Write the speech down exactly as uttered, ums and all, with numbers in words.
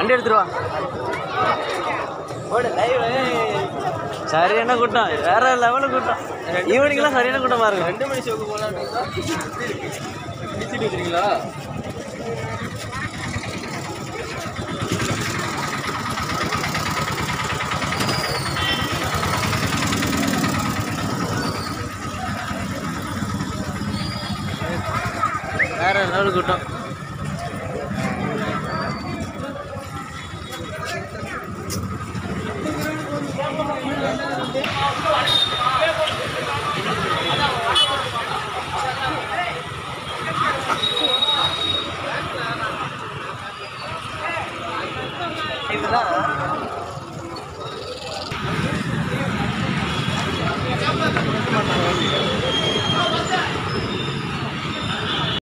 வண்டி எடுத்துருவா. சரியான கூட்டம், வேற லெவலு கூட்டம். ஈவினிங்லாம் சரியான கூட்டமாக இருக்கும். ரெண்டு மணி ஷோக்கு போகலான்னு வச்சுருக்கீங்களா? வேற லெவலு கூட்டம். இதுதான்